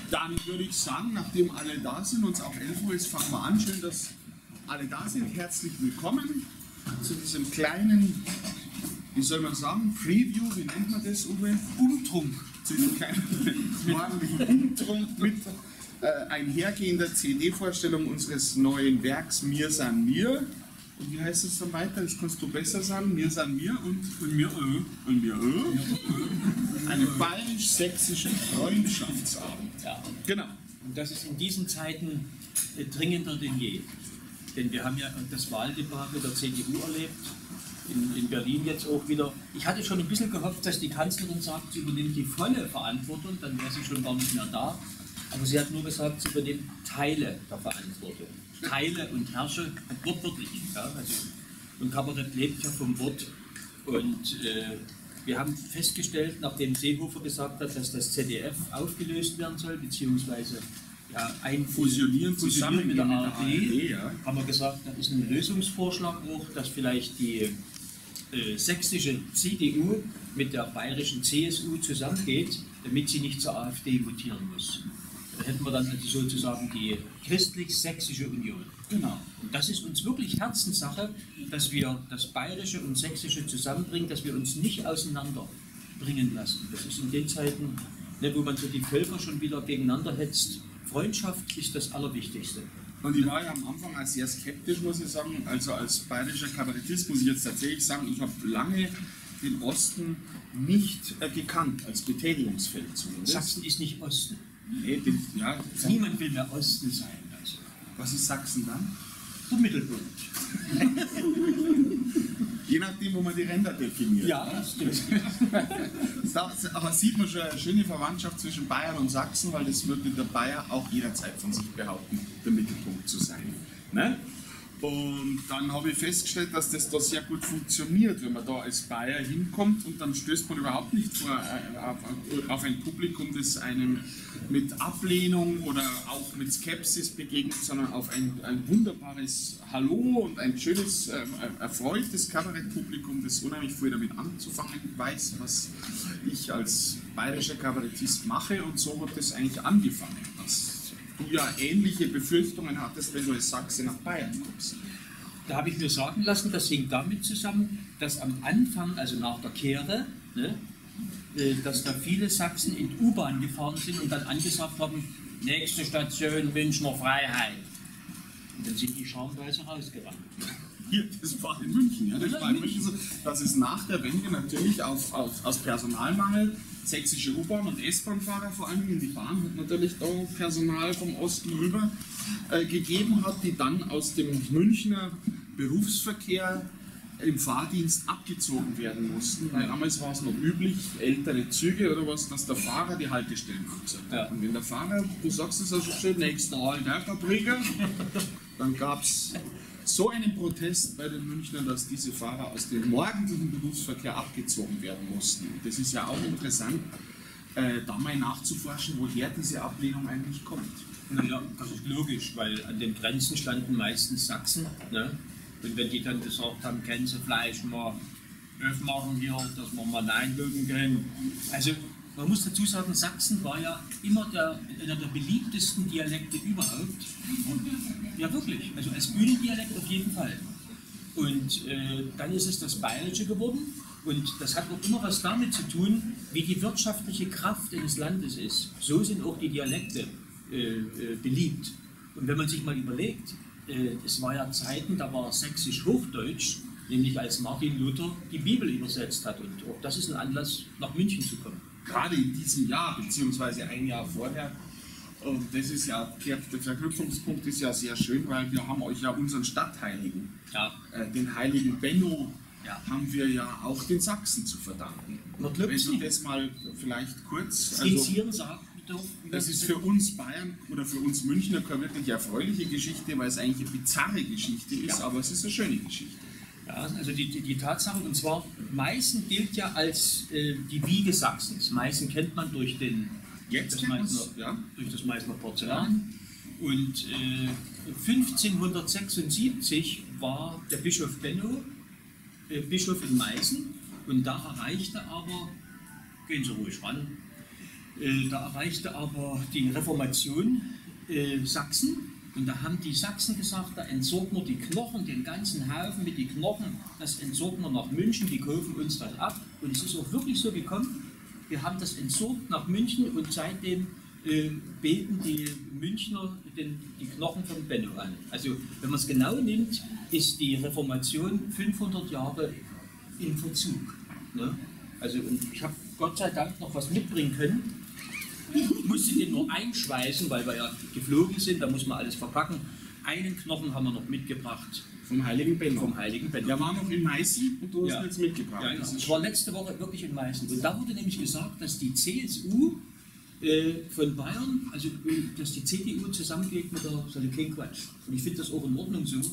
Dann würde ich sagen, nachdem alle da sind, uns auch 11 Uhr ist, fangen wir an. Schön, dass alle da sind. Herzlich willkommen zu diesem kleinen, wie soll man sagen, Preview, wie nennt man das, Uwe? Umtrunk. Zu diesem kleinen morgendlichen Umtrunk mit einhergehender CD-Vorstellung unseres neuen Werks Mir san mir. Und wie heißt es dann weiter? Das kannst du besser sagen. Mir san mir und mir und mir einen bayerisch-sächsischen Freundschaftsabend. Ja. Genau. Und das ist in diesen Zeiten dringender denn je. Denn wir haben ja das Wahldebakel der CDU erlebt, in Berlin jetzt auch wieder. Ich hatte schon ein bisschen gehofft, dass die Kanzlerin sagt, sie übernimmt die volle Verantwortung, dann wäre sie schon gar nicht mehr da. Aber sie hat nur gesagt, sie übernimmt Teile der Verantwortung. Teile und herrsche, wortwörtlich. Ja? Also, und Kabarett lebt ja vom Wort. Und wir haben festgestellt, nachdem Seehofer gesagt hat, dass das ZDF aufgelöst werden soll, beziehungsweise ja, fusionieren mit der ARD, ja, haben wir gesagt, da ist ein Lösungsvorschlag auch, dass vielleicht die sächsische CDU mit der bayerischen CSU zusammengeht, damit sie nicht zur AfD mutieren muss. Da hätten wir dann also sozusagen die christlich-sächsische Union. Genau. Und das ist uns wirklich Herzenssache, dass wir das Bayerische und Sächsische zusammenbringen, dass wir uns nicht auseinanderbringen lassen. Das ist in den Zeiten, wo man so die Völker schon wieder gegeneinander hetzt. Freundschaft ist das Allerwichtigste. Und ich war ja am Anfang auch sehr skeptisch, muss ich sagen. Also als bayerischer Kabarettist muss ich jetzt tatsächlich sagen, ich habe lange den Osten nicht gekannt, als Betätigungsfeld zumindest. Sachsen ist nicht Osten. Nee, ja, niemand will mehr Osten sein. Also. Was ist Sachsen dann? Der Mittelpunkt. Je nachdem, wo man die Ränder definiert. Ja, das stimmt. Aber sieht man schon eine schöne Verwandtschaft zwischen Bayern und Sachsen, weil das würde der Bayer auch jederzeit von sich behaupten, der Mittelpunkt zu sein. Ne? Und dann habe ich festgestellt, dass das da sehr gut funktioniert, wenn man da als Bayer hinkommt und dann stößt man überhaupt nicht auf ein Publikum, das einem mit Ablehnung oder auch mit Skepsis begegnet, sondern auf ein wunderbares Hallo und ein schönes, erfreuliches Kabarettpublikum, das unheimlich viel damit anzufangen weiß, was ich als bayerischer Kabarettist mache, und so hat das eigentlich angefangen. Du ja ähnliche Befürchtungen hattest, wenn du als Sachse nach Bayern kommst. Da habe ich mir sagen lassen, das hängt damit zusammen, dass am Anfang, also nach der Kehre, dass da viele Sachsen in U-Bahn gefahren sind und dann angesagt haben, nächste Station Münchner Freiheit. Und dann sind die schamweise rausgerannt. Hier, das war in München, ja. Das war in München so, dass es nach der Wende natürlich aus Personalmangel sächsische U-Bahn- und S-Bahn-Fahrer, vor allem in die Bahn, hat natürlich da Personal vom Osten rüber gegeben hat, die dann aus dem Münchner Berufsverkehr im Fahrdienst abgezogen werden mussten, weil damals war es noch üblich, ältere Züge oder was, dass der Fahrer die Haltestellen abzieht. Ja. Und wenn der Fahrer, du sagst es also schön, nächster Halt, der Fabriker, dann gab es so einen Protest bei den Münchnern, dass diese Fahrer aus dem morgendlichen Berufsverkehr abgezogen werden mussten. Und das ist ja auch interessant, da mal nachzuforschen, woher diese Ablehnung eigentlich kommt. Naja, das ist logisch, weil an den Grenzen standen meistens Sachsen. Ne? Und wenn die dann gesagt haben, können Sie vielleicht mal aufmachen hier, dass wir mal einloggen können. Also man muss dazu sagen, Sachsen war ja immer einer der beliebtesten Dialekte überhaupt. Ja wirklich, also als Bühnendialekt auf jeden Fall. Und dann ist es das Bayerische geworden, und das hat auch immer was damit zu tun, wie die wirtschaftliche Kraft eines Landes ist. So sind auch die Dialekte beliebt. Und wenn man sich mal überlegt, es war ja Zeiten, da war Sächsisch-Hochdeutsch, nämlich als Martin Luther die Bibel übersetzt hat. Und auch das ist ein Anlass, nach München zu kommen. Gerade in diesem Jahr, beziehungsweise ein Jahr vorher. Und das ist ja, der Verknüpfungspunkt ist ja sehr schön, weil wir haben euch ja unseren Stadtheiligen, ja. Den heiligen Benno, ja. haben wir ja auch den Sachsen zu verdanken. Wenn du das mal vielleicht kurz... Das ist für uns Bayern oder für uns Münchner keine wirklich erfreuliche Geschichte, weil es eigentlich eine bizarre Geschichte ist, aber es ist eine schöne Geschichte. Ja, also die Tatsache, und zwar Meißen gilt ja als die Wiege Sachsens. Meißen kennt man durch das Meißner Porzellan. Und 1576 war der Bischof Benno Bischof in Meißen, und da erreichte aber, gehen Sie ruhig ran, Da erreichte aber die Reformation Sachsen. Und da haben die Sachsen gesagt, da entsorgen wir die Knochen, den ganzen Haufen mit den Knochen, das entsorgen wir nach München, die kaufen uns das ab. Und es ist auch wirklich so gekommen, wir haben das entsorgt nach München und seitdem beten die Münchner die Knochen von Benno an. Also wenn man es genau nimmt, ist die Reformation 500 Jahre in Verzug. Ne? Also und ich habe Gott sei Dank noch was mitbringen können. Musste den nur einschweißen, weil wir ja geflogen sind, da muss man alles verpacken. Einen Knochen haben wir noch mitgebracht. Vom Heiligen Benno. Vom Heiligen Benno. Der war noch in Meißen und du hast Ja. ihn jetzt mitgebracht. Ja, genau. Ich war letzte Woche wirklich in Meißen. Und da wurde nämlich gesagt, dass die CSU von Bayern, also dass die CDU zusammengeht mit der, so kein Quatsch. Und ich finde das auch in Ordnung so.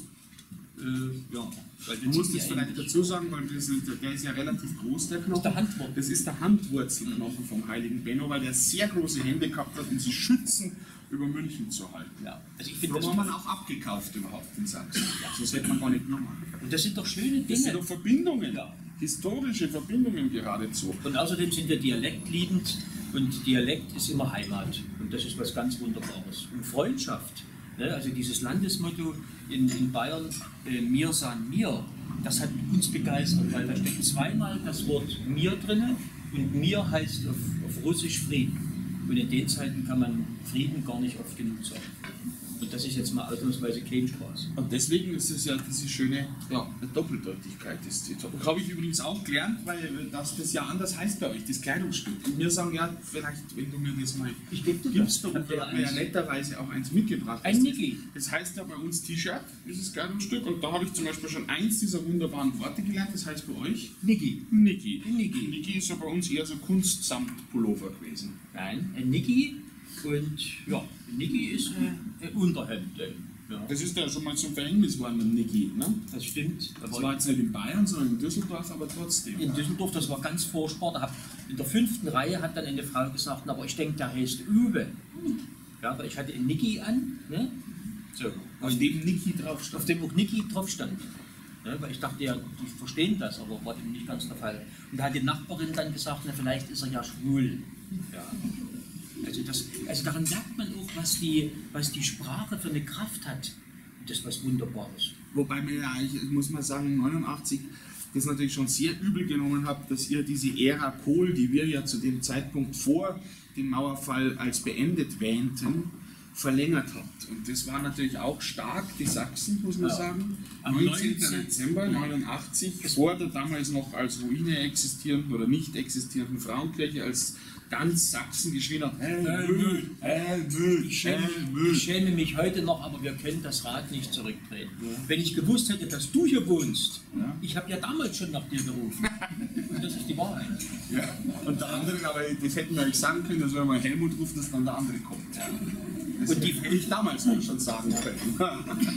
Ja, weil Du musst es vielleicht dazu sagen, weil der ist ja relativ groß, der Knochen. Das ist der Handwurzel. Das ist der Handwurzelknochen vom Heiligen Benno, weil der sehr große Hände gehabt hat, um sie schützend über München zu halten. Ja, also ich finde Darum das haben wir auch abgekauft überhaupt in Sachsen. Sonst hätte man gar nicht genommen. und das sind doch schöne Das sind Dinge. doch Verbindungen, Ja. historische Verbindungen geradezu. Und außerdem sind wir dialektliebend und Dialekt ist immer Heimat. Und das ist was ganz Wunderbares. Und Freundschaft, ne? Also dieses Landesmotto in Bayern, mir san mir, das hat uns begeistert, weil da steckt zweimal das Wort mir drin und mir heißt auf Russisch Frieden. Und in den Zeiten kann man Frieden gar nicht oft genug sagen. Und das ist jetzt mal ausnahmsweise kein Spaß. Und deswegen ist es ja diese schöne Doppeldeutigkeit. Das habe ich übrigens auch gelernt, weil das ja anders heißt bei euch, das Kleidungsstück. Und wir sagen ja, vielleicht, wenn du mir das mal Ich gebe dir gibst, das. du hast mir ja netterweise auch eins mitgebracht. Ein Niki. Das heißt ja bei uns T-Shirt, dieses Kleidungsstück. Und da habe ich zum Beispiel schon eins dieser wunderbaren Worte gelernt. Das heißt bei euch Niki. Niki. Niki. Niki ist ja bei uns eher so Kunstsamtpullover gewesen. Nein, ein Niki. Und ja, ein Niki ist ein Unterhemd. Ja, Das ist ja schon mal zum Verhängnis geworden mit Niki. Ne? das stimmt. Das war jetzt nicht in Bayern, sondern in Düsseldorf, aber trotzdem. In Düsseldorf, das war ganz furchtbar. In der 5. Reihe hat dann eine Frau gesagt, aber ich denke, der heißt Uwe. Ja, aber ich hatte ein Niki an, ne? So, Auf dem Niki drauf auf stand. dem auch Niki drauf stand. Ja, weil ich dachte ja, die verstehen das, aber war eben nicht ganz der Fall. Und da hat die Nachbarin dann gesagt, na, vielleicht ist er ja schwul. Ja. Also daran merkt man auch, was die Sprache für eine Kraft hat. Und das ist was Wunderbares. Wobei mir ja eigentlich, muss man sagen, 89 das natürlich schon sehr übel genommen habt, dass ihr diese Ära Kohl, die wir ja zu dem Zeitpunkt vor dem Mauerfall als beendet wähnten, verlängert habt. Und das war natürlich auch stark, die Sachsen, muss man sagen. Am 19. 19. Dezember 89, vor der damals noch als Ruine existierenden oder nicht existierenden Frauenkirche, als ganz Sachsen geschrien hat, Ich schäme mich heute noch, aber wir können das Rad nicht zurückdrehen. Wenn ich gewusst hätte, dass du hier wohnst, Ja. ich habe ja damals schon nach dir gerufen. Und das ist die Wahrheit. Ja. Und der andere, aber das hätten wir euch sagen können, dass wenn man Helmut ruft, dass dann der andere kommt. Ja. Das Und die- hätte ich damals auch schon sagen können. Ja,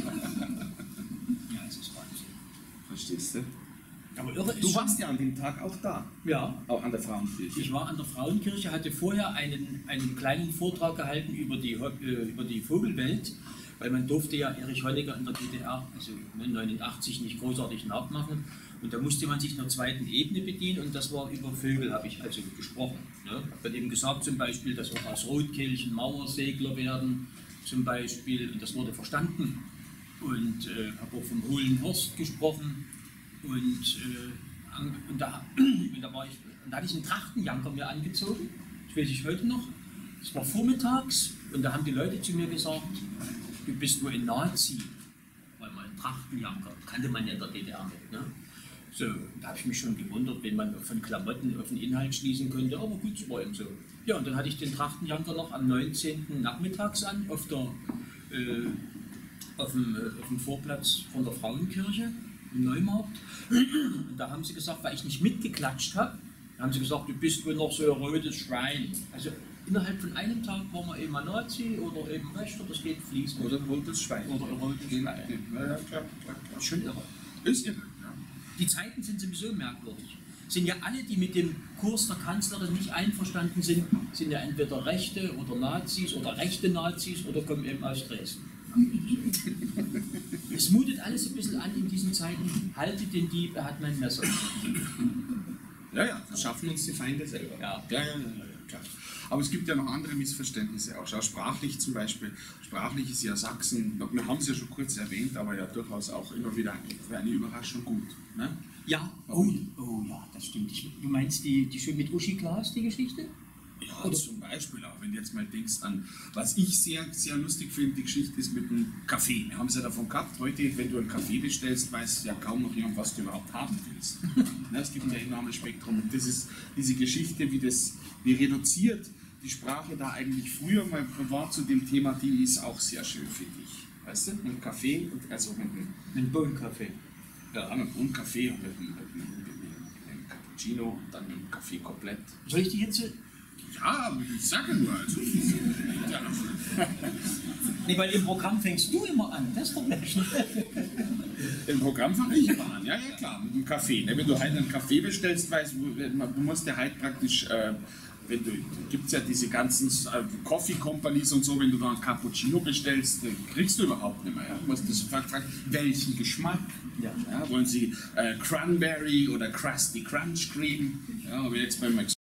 es ist Wahnsinn. Verstehst du? Aber irre ist Du schon- warst ja an dem Tag auch da, Ja, auch an der Frauenkirche. ich war an der Frauenkirche, hatte vorher einen kleinen Vortrag gehalten über die Vogelwelt, weil man durfte ja Erich Honecker in der DDR, also 1989, nicht großartig nachmachen. Und da musste man sich einer zweiten Ebene bedienen und das war über Vögel, habe ich also gesprochen. Ne? Habe dann eben gesagt zum Beispiel, dass auch aus Rotkehlchen Mauersegler werden, zum Beispiel, und das wurde verstanden. Und habe auch vom hohlen Horst gesprochen. Und da hatte ich einen Trachtenjanker mir angezogen, das weiß ich heute noch. Es war vormittags und da haben die Leute zu mir gesagt, du bist wohl ein Nazi. Weil mal ein Trachtenjanker, kannte man ja in der DDR nicht. Ne? So, da habe ich mich schon gewundert, wenn man von Klamotten auf den Inhalt schließen könnte, aber gut, es war eben so. Ja, und dann hatte ich den Trachtenjanker noch am 19. nachmittags an, auf dem Vorplatz von der Frauenkirche im Neumarkt. Und da haben sie gesagt, weil ich nicht mitgeklatscht habe, haben sie gesagt, du bist wohl noch so ein rotes Schwein. Also innerhalb von einem Tag war man eben ein Nazi oder eben Rechter, das geht fließend. Oder ein rotes Schwein. Oder ein rotes Schwein. Ja, klar. Das ist schon irre. Ist irre, ja. Die Zeiten sind sowieso merkwürdig. Sind ja alle, die mit dem Kurs der Kanzlerin nicht einverstanden sind ja entweder Rechte oder Nazis oder rechte Nazis oder kommen eben aus Dresden. Es mutet alles ein bisschen an in diesen Zeiten. Haltet den Dieb, er hat mein Messer. Ja, ja, das schaffen uns die Feinde selber. Ja. Ja, ja, ja, ja. klar. Aber es gibt ja noch andere Missverständnisse auch. Schau, sprachlich zum Beispiel. Sprachlich ist ja Sachsen, wir haben es ja schon kurz erwähnt, aber ja durchaus auch immer wieder für eine Überraschung gut. Ne? Ja, oh ja, das stimmt. Du meinst die schön mit Uschi Glas, die Geschichte? Ja, oder zum Beispiel auch, wenn du jetzt mal denkst an, was ich sehr, sehr lustig finde, die Geschichte ist mit dem Kaffee. Wir haben es ja davon gehabt, heute, wenn du einen Kaffee bestellst, weiß ja kaum noch jemand, was du überhaupt haben willst. Es gibt ein enormes Spektrum und das ist diese Geschichte, wie reduziert die Sprache da eigentlich früher mal war zu dem Thema, die ist auch sehr schön, finde ich. Weißt du, mit dem Kaffee, also mit einem Bohnenkaffee. Ja, mit einem Kaffee und mit einem Cappuccino und dann mit dem Kaffee komplett. Soll ich die jetzt... Ja, aber ich sage nur, also. Ja. Nee, weil im Programm fängst du immer an, das ist doch nicht. Im Programm fange ich immer an, ja klar, mit dem Kaffee. Ne? Wenn du halt einen Kaffee bestellst, weißt du musst ja halt praktisch, gibt es ja diese ganzen Coffee Companies und so, wenn du da einen Cappuccino bestellst, kriegst du überhaupt nicht mehr. Ja? Du musst das fragen, welchen Geschmack? Ja, wollen Sie Cranberry oder Krusty Crunch Cream? Ja, aber jetzt beim